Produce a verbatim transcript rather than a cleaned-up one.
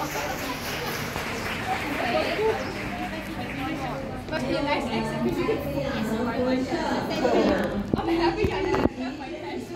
But the next exhibition I'm happy I didn't have my test.